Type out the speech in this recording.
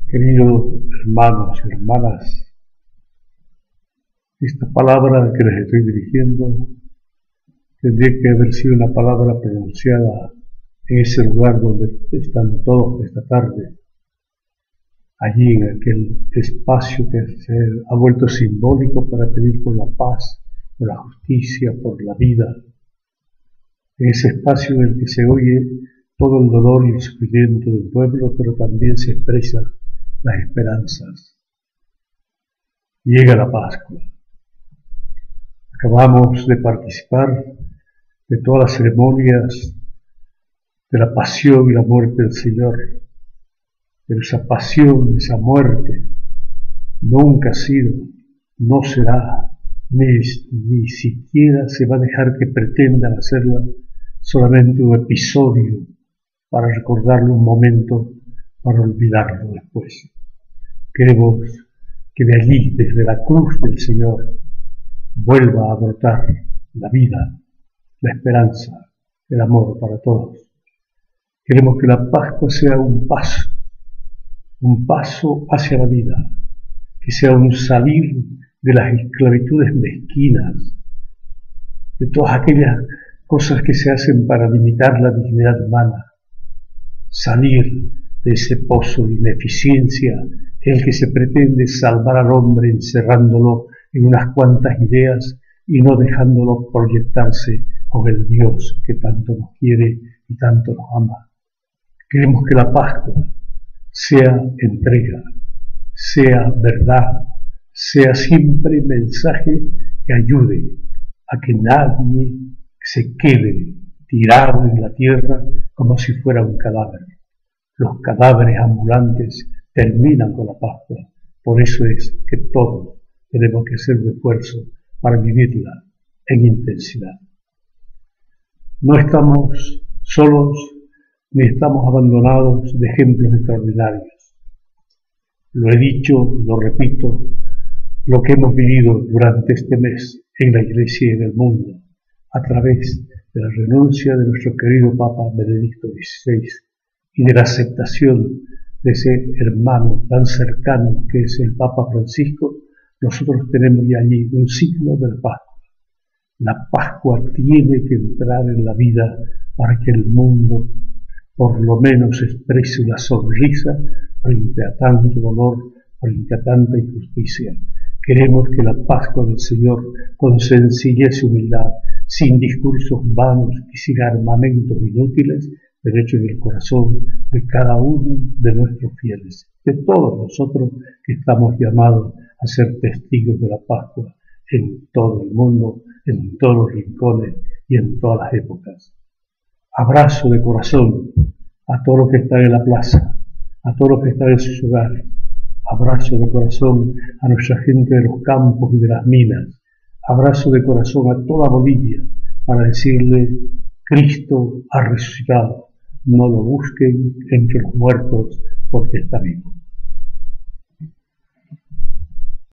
Queridos hermanos y hermanas, esta palabra que les estoy dirigiendo tendría que haber sido una palabra pronunciada en ese lugar donde están todos esta tarde, allí en aquel espacio que se ha vuelto simbólico para pedir por la paz, por la justicia, por la vida, en ese espacio en el que se oye todo el dolor y el sufrimiento del pueblo, pero también se expresa las esperanzas. Llega la Pascua. Acabamos de participar de todas las ceremonias de la pasión y la muerte del Señor. Pero esa pasión, esa muerte, nunca ha sido, no será, ni siquiera se va a dejar que pretendan hacerla solamente un episodio para recordarlo un momento, para olvidarlo después. Queremos que de allí, desde la cruz del Señor, vuelva a brotar la vida, la esperanza, el amor para todos. Queremos que la Pascua sea un paso hacia la vida, que sea un salir de las esclavitudes mezquinas, de todas aquellas cosas que se hacen para limitar la dignidad humana, salir de ese pozo de ineficiencia en el que se pretende salvar al hombre encerrándolo en unas cuantas ideas y no dejándolo proyectarse con el Dios que tanto nos quiere y tanto nos ama. Queremos que la Pascua sea entrega, sea verdad, sea siempre mensaje que ayude a que nadie se quede tirado en la tierra como si fuera un cadáver. Los cadáveres ambulantes terminan con la Pascua. Por eso es que todos tenemos que hacer un esfuerzo para vivirla en intensidad. No estamos solos ni estamos abandonados de ejemplos extraordinarios. Lo he dicho, lo repito, lo que hemos vivido durante este mes en la Iglesia y en el mundo, a través de la renuncia de nuestro querido Papa Benedicto XVI y de la aceptación de ese hermano tan cercano que es el Papa Francisco, nosotros tenemos ya allí un signo de la Pascua. La Pascua tiene que entrar en la vida para que el mundo por lo menos exprese una sonrisa frente a tanto dolor, frente a tanta injusticia. Queremos que la Pascua del Señor, con sencillez y humildad, sin discursos vanos y sin armamentos inútiles, derecho en el corazón de cada uno de nuestros fieles, de todos nosotros que estamos llamados a ser testigos de la Pascua en todo el mundo, en todos los rincones y en todas las épocas. Abrazo de corazón a todos los que están en la plaza, a todos los que están en sus hogares. Abrazo de corazón a nuestra gente de los campos y de las minas. Abrazo de corazón a toda Bolivia para decirle: Cristo ha resucitado. No lo busquen entre los muertos porque está vivo.